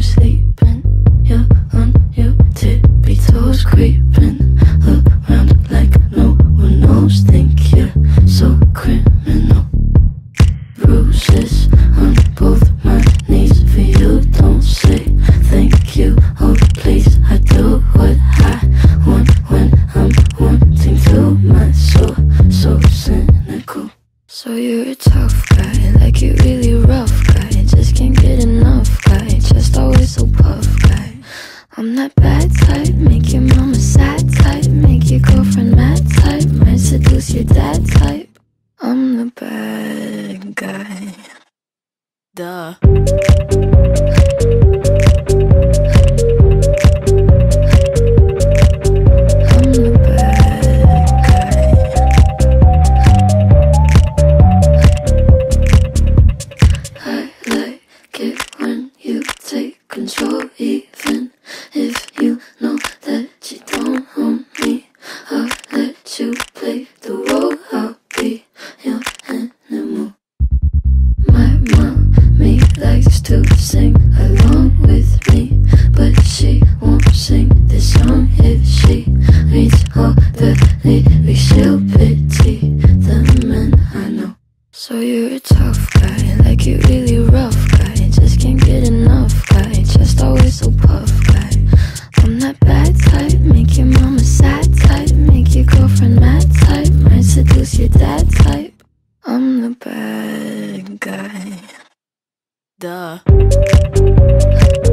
sleeping. You're on your tippy toes, creeping around like no one knows. Think you're so criminal. Bruises on both my knees for you. Don't say thank you, oh please. I do what I want when I'm wanting to. My soul so cynical. So you're a tough guy, like you really rough guy. Just can't get enough guy, just always so puff guy. I'm that bad type, make your mama sad type, make your girlfriend mad type, might seduce your dad type. I'm the bad guy. Duh. I'm the bad guy. I like it when you take control, even if you know that you don't own me. I'll let you play the role, I'll be your animal. My mommy likes to sing along with me, but she won't sing this song if she reads all the lyrics. She'll pity the men I know. So you're a tough guy, like you really rough guy. Just can't get enough guy, just always so puff guy. I'm that bad type, make your mama sad type, make your girlfriend mad type, might seduce your dad type. I'm the bad guy. Duh.